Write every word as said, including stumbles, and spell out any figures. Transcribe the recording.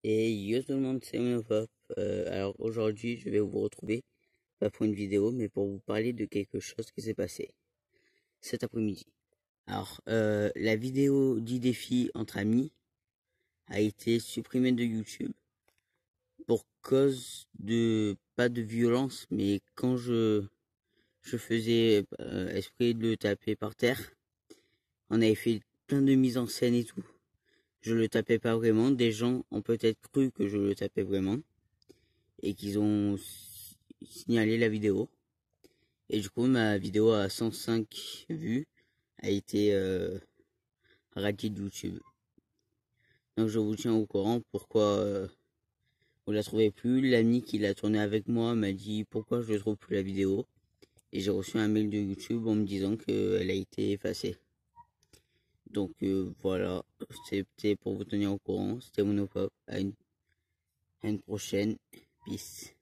Et yo tout le monde, c'est Monopop. Euh, alors aujourd'hui, je vais vous retrouver, pas pour une vidéo, mais pour vous parler de quelque chose qui s'est passé cet après-midi. Alors, euh, la vidéo dix défis entre amis a été supprimée de YouTube pour cause de, pas de violence, mais quand je, je faisais euh, esprit de le taper par terre, on avait fait plein de mises en scène et tout. Je le tapais pas vraiment, des gens ont peut-être cru que je le tapais vraiment et qu'ils ont signalé la vidéo. Et du coup, ma vidéo à cent cinq vues a été euh, radiée de YouTube. Donc je vous tiens au courant pourquoi euh, vous la trouvez plus. L'ami qui l'a tourné avec moi m'a dit pourquoi je ne trouve plus la vidéo. Et j'ai reçu un mail de YouTube en me disant qu'elle a été effacée. Donc euh, voilà, c'était pour vous tenir au courant. C'était Monopop. À une, à une prochaine. Peace.